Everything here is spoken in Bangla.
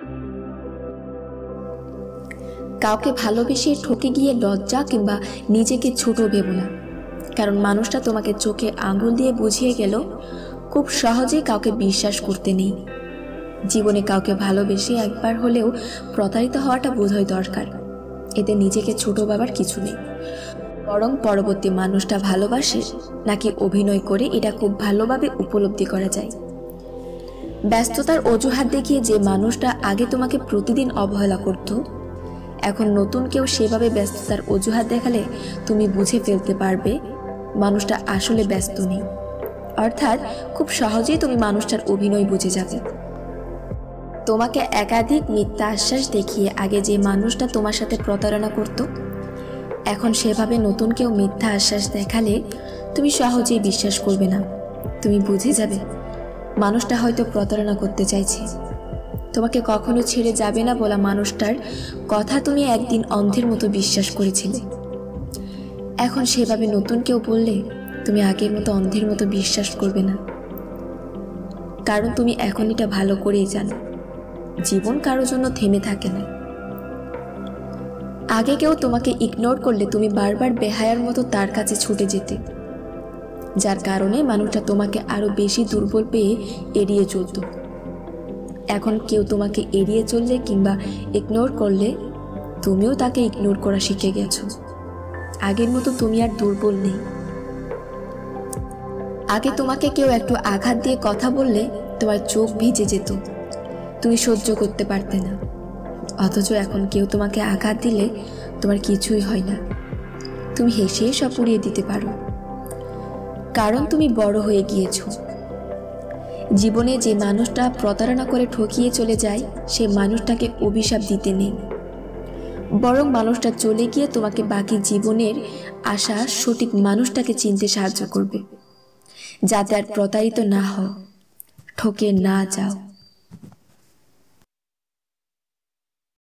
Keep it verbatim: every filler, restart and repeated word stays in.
কাউকে ভালোবেসে ঠকে গিয়ে লজ্জা কিংবা নিজেকে ছোট ভেবো না, কারণ মানুষটা তোমাকে চোখে আঙুল দিয়ে বুঝিয়ে গেল খুব সহজেই কাউকে বিশ্বাস করতে নেই। জীবনে কাউকে ভালোবেসে একবার হলেও প্রতারিত হওয়াটা বোধহয় দরকার। এতে নিজেকে ছোট ভাবার কিছু নেই, বরং পরবর্তী মানুষটা ভালোবাসে নাকি অভিনয় করে এটা খুব ভালোভাবে উপলব্ধি করা যায়। ব্যস্ততার অজুহাত দেখিয়ে যে মানুষটা আগে তোমাকে প্রতিদিন অবহেলা করত, এখন নতুন কেউ সেভাবে ব্যস্ততার অজুহাত দেখালে তুমি বুঝে ফেলতে পারবে মানুষটা আসলে ব্যস্ত নেই। অর্থাৎ খুব সহজেই তুমি মানুষটার অভিনয় বুঝে যাবে। তোমাকে একাধিক মিথ্যা আশ্বাস দেখিয়ে আগে যে মানুষটা তোমার সাথে প্রতারণা করত, এখন সেভাবে নতুন কেউ মিথ্যা আশ্বাস দেখালে তুমি সহজেই বিশ্বাস করবে না। তুমি বুঝে যাবে মানুষটা হয়তো প্রতারণা করতে চাইছে। তোমাকে কখনো ছেড়ে যাবে না বলা মানুষটার কথা তুমি একদিন অন্ধের মতো বিশ্বাস করেছিলে। এখন সেভাবে নতুন কেউ বললে তুমি আগের মতো অন্ধের মতো বিশ্বাস করবে না, কারণ তুমি এখন এটা ভালো করেই জানো জীবন কারোর জন্য থেমে থাকে না। আগে কেউ তোমাকে ইগনোর করলে তুমি বারবার বেহায়ার মতো তার কাছে ছুটে যেতে, যার কারণে মানুষটা তোমাকে আরো বেশি দুর্বল পেয়ে এড়িয়ে চলত। এখন কেউ তোমাকে এড়িয়ে চললে কিংবা ইগনোর করলে তুমিও তাকে ইগনোর করা শিখে গেছো। আগের মতো তুমি আর দুর্বল নেই। আগে তোমাকে কেউ একটু আঘাত দিয়ে কথা বললে তোমার চোখ ভিজে যেত, তুমি সহ্য করতে পারতে না। অথচ এখন কেউ তোমাকে আঘাত দিলে তোমার কিছুই হয় না, তুমি হেসে সব উড়িয়ে দিতে পারো, কারণ তুমি বড় হয়ে গিয়েছো। জীবনে যে মানুষটা প্রতারণা করে ঠকিয়ে চলে যায় সে মানুষটাকে অভিশাপ দিতে নেই, বরং মানুষটা চলে গিয়ে তোমাকে বাকি জীবনের আশা সঠিক মানুষটাকে চিনতে সাহায্য করবে, যাতে আর প্রতারিত না হও, ঠকে না যাও।